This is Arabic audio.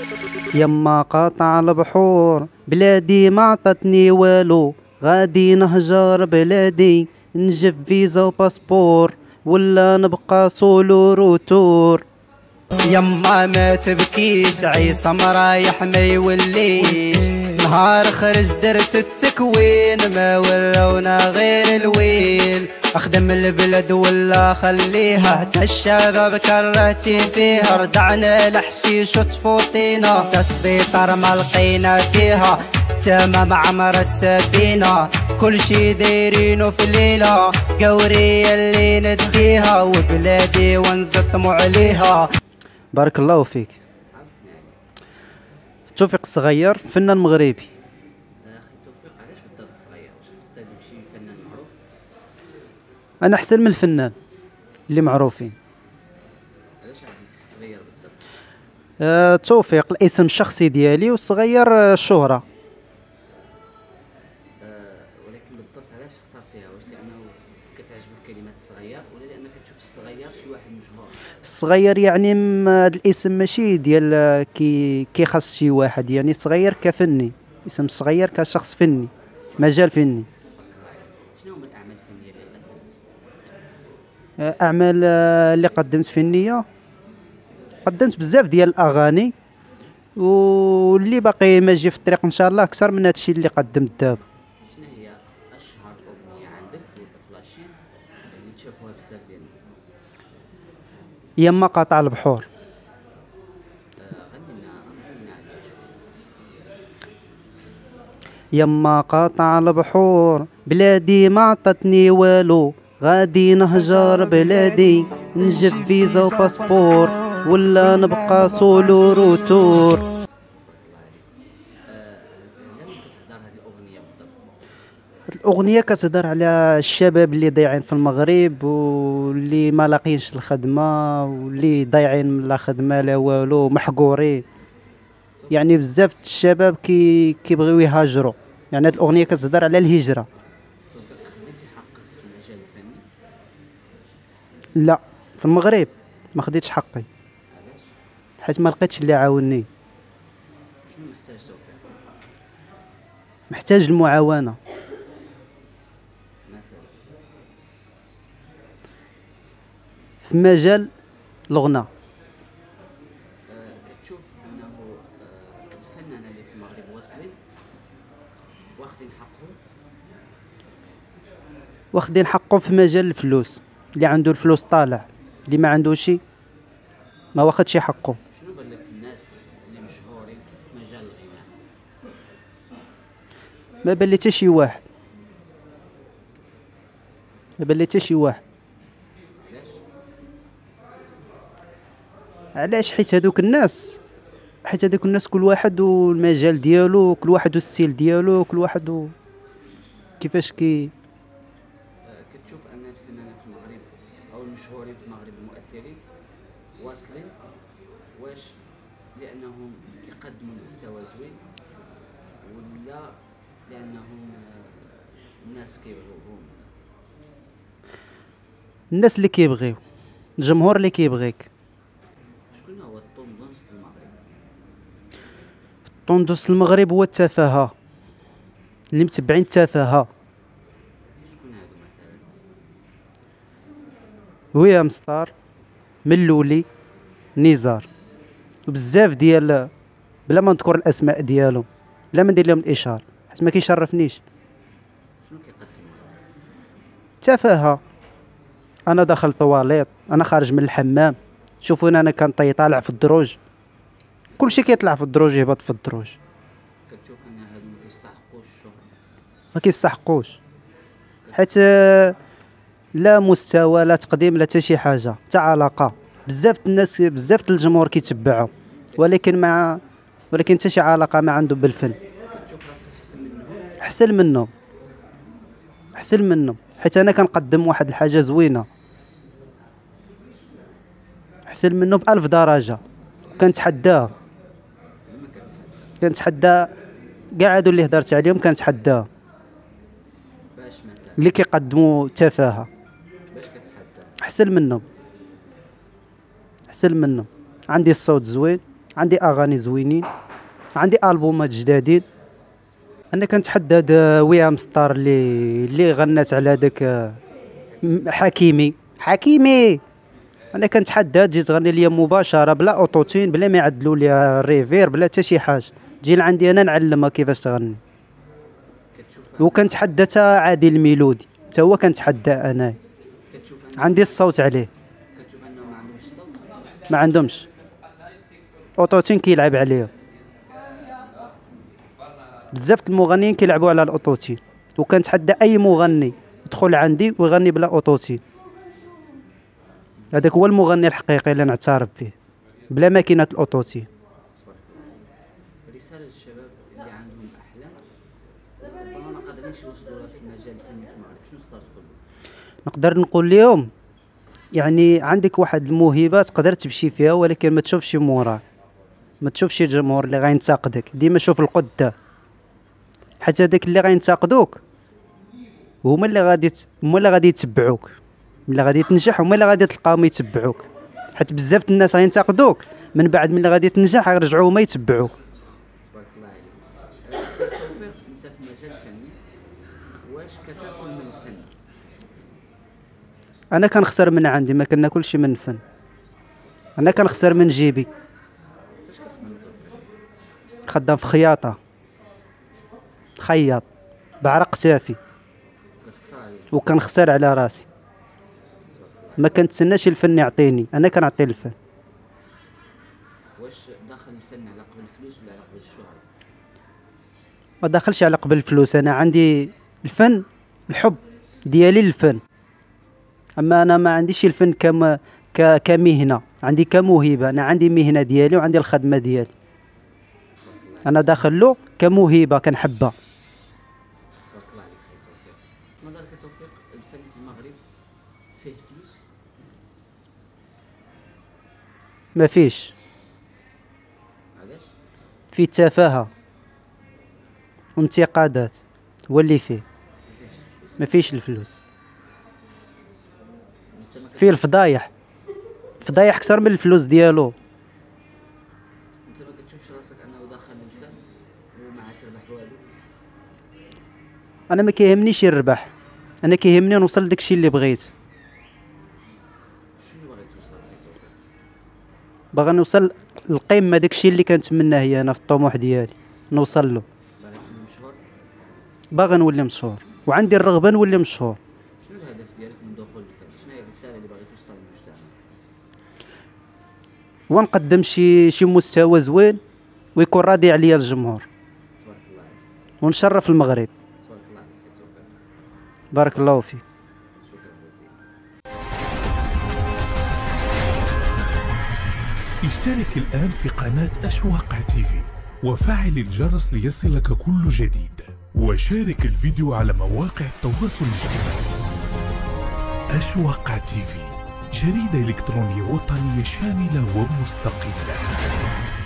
يما قاطع البحور بلادي ما عطتني والو، غادي نهجر بلادي نجيب فيزا وباسبور، ولا نبقى سولو روتور. يما ما تبكيش عيسى رايح ما يوليش، نهار خرج درت التكوين ما ورونا غير الويل. اخدم البلد ولا خليها حتى الشباب كرهتي فيها، رجعنا لحشيش وطفوطينا تسبيطر ما لقينا فيها، تمام عمر السفينة كل شي دايرينو في الليلة، قورية اللي نديها وبلادي ونزطمو عليها. بارك الله فيك. توفيق الصغير فنان مغربي. اخي توفيق علاش بالضبط صغير؟ واش تقدر شي فنان معروف؟ انا احسن من الفنان اللي معروفين. علاش عرفتي صغير بالضبط؟ توفيق الاسم الشخصي ديالي، والصغير الشهرة. ولكن بالضبط علاش اخترتيها؟ واش لانه كتعجبك كلمه صغير، ولا لانك تشوف الصغير شي واحد مشهور؟ الصغير يعني هذا الاسم ماشي ديال كي خاص شي واحد، يعني صغير كفني، اسم صغير كشخص فني، مجال فني. شنو هما الاعمال الفنيه اللي قدمت؟ اعمال اللي قدمت فنيه، قدمت بزاف ديال الاغاني، واللي باقي ماجي في الطريق ان شاء الله اكثر من هادشي اللي قدمت دابا. شنو هي اشهر اغنيه عندك في الفلاشين اللي تشوفوها بزاف ديال الناس؟ يما قاطع البحور. غني لنا عليها شويه. يما قاطع البحور بلادي ما عطتني والو، غادي نهجر بلادي نجيب فيزا وباسبور، ولا نبقى سولو روتور. لمن كتهضر هذه الاغنيه بالضبط؟ الأغنية كتهضر على الشباب اللي ضايعين في المغرب، واللي ما لاقينش الخدمة، واللي ضايعين لا خدمة لا والو، محقورين. يعني بزاف الشباب كيبغيو يهاجروا، يعني هاد الأغنية كتهضر على الهجرة. توفيق، خديتي حقك في المجال الفني؟ لا، في المغرب ما خديتش حقي، علاش؟ حيت ما لقيتش اللي عاوني. شنو محتاج توفيق؟ محتاج المعاونة، مثلا في مجال الغنى. كتشوف انه الفنانه اللي في المغرب واصلين واخدين حقهم؟ واخدين حقه في مجال الفلوس، اللي عنده الفلوس طالع، اللي ما عندوش ما واخدش حقه. شنو بان لك الناس اللي مشهورين في مجال الغناء؟ ما بان لي حتى شي واحد، ما بان لي حتى شي واحد. علاش؟ علاش؟ حيت هذوك الناس كل واحد والمجال ديالو، كل واحد والستيل ديالو، كل واحد كيفاش كتشوف ان الفنانين في المغرب او المشهورين في المغرب المؤثرين واصلين، واش لانهم كيقدموا محتوى زوين، ولا لانهم الناس كيبغيوهم؟ الناس اللي كيبغيو، الجمهور اللي كيبغيك. شكون هو الطوندونس المغرب؟ طوندوس المغرب هو التفاهة، اللي متبعين التفاهة. شكون هادو مثلا؟ ويا مستار، ملولي، نزار، وبزاف ديال، بلا ما نذكر الاسماء ديالهم، بلا ما ندير لهم الاشهار حيت ما كيشرفنيش. شنو كيقدموا؟ تفاهة. انا داخل طواليط، انا خارج من الحمام، شوفوني انا طالع في الدروج، كلشي كيطلع في الدروج يهبط في الدروج. كتشوف ان هادو ما كيستحقوش الشهرة؟ ما كيستحقوش، حيت لا مستوى لا تقديم لا حتى شي حاجه، حتى علاقه. بزاف الناس، بزاف الجمهور كيتبعوا، ولكن حتى شي علاقه ما عنده بالفن. كتشوف راسك احسن منهم؟ احسن منهم، حيت انا كنقدم واحد الحاجه زوينه، احسن منهم ب1000 درجه. كنتحداه، لما كتحدى كنتحدى كاع هادو اللي هضرت عليهم، كنتحداه باش مثلا اللي كيقدموا تفاهه. باش كتحدى؟ احسن منهم، عندي الصوت زوين، عندي اغاني زوينين، عندي البومات جدادين. انا كنتحدى هاد ويام ستار اللي غنات على داك حكيمي. انا كنتحدى تجي تغني ليا مباشره بلا اوتوتين، بلا ما يعدلوا ليها ريفير، بلا حتى شي حاجه، تجي لعندي انا نعلمها كيفاش تغني. وكنتحدى حتى عادل الميلودي، حتى هو كنتحدى انا، عندي الصوت عليه. كتشوف انهم ما عندهمش الصوت؟ ما عندهمش اوتوتين كيلعب عليه. بزاف المغنيين كيلعبوا على الاوتوتين، وكنتحدى اي مغني يدخل عندي ويغني بلا اوتوتين. هذاك هو المغني الحقيقي اللي نعترف به، بلا ماكينه الاوتوتين. رساله للشباب اللي عندهم احلام ربما ما قادرينش يوصلوا لها في المجال الفني في المغرب، شنو تقدر تقول لهم؟ نقدر نقول لهم يعني عندك واحد الموهبه تقدر تمشي فيها، ولكن ما تشوفش موراك، ما تشوفش الجمهور اللي غينتقدك، ديما شوف القدام، حتى داك اللي غينتقدوك هما اللي غادي يتبعوك. ملي غادي تنجح هما اللي غادي تلقاهم يتبعوك، حيت بزاف الناس غينتقدوك من بعد ملي غادي تنجح غيرجعوا هما يتبعوك. تبارك الله عليك. التوفيق انت في المجال الفني واش كتاكل من الفن؟ انا كنخسر من عندي، ما كناكلش من الفن، انا كنخسر من جيبي. فاش كتخدم التوفيق؟ خدام في خياطه، خياط بعرق سافي، كتخسر عليه؟ وكنخسر على راسي. ما كنتسناش الفن يعطيني، انا كنعطي الفن. واش داخل الفن على قبل الفلوس ولا على قبل الشهرة؟ ما داخلش على قبل الفلوس، انا عندي الفن، الحب ديالي للفن. اما انا ما عنديش الفن كمهنه، عندي كموهبه. انا عندي مهنه ديالي وعندي الخدمه ديالي، انا داخل له كموهبه كنحبها. تبارك الله عليك خويا توفيق. ما دارك توفيق الفن في المغرب فيه فلوس؟ ما فيش، علاش؟ فيه تفاهه وانتقادات، هو اللي فيه. ما فيش الفلوس، انت ما فيه الفضايح، فضايح اكثر من الفلوس ديالو. انت ما كتشوفش راسك انه داخل الفن وما تربح والو؟ انا ما كيهمنيش الربح، انا كيهمني نوصل لداكشي اللي بغيت. شنو باغي توصل ليه توفيق؟ باغي نوصل للقمه، داكشي اللي كنتمناه هي انا في الطموح ديالي نوصل له. باغي تولي مشهور؟ باغي نولي مشهور، وعندي الرغبه نولي مشهور. شنو الهدف ديالك من دخول الفن؟ شنو هي الرساله اللي باغي توصل للمجتمع؟ ونقدم شي مستوى زوين ويكون راضي عليا الجمهور، تبارك الله عليك. ونشرف المغرب. تبارك الله عليك يا توفيق. بارك الله فيك. شكرا جزيلا. اشترك الآن في قناة أشواق تيفي وفعل الجرس ليصلك كل جديد، وشارك الفيديو على مواقع التواصل الاجتماعي. أشواق تيفي، جريدة إلكترونية وطنية شاملة ومستقلة.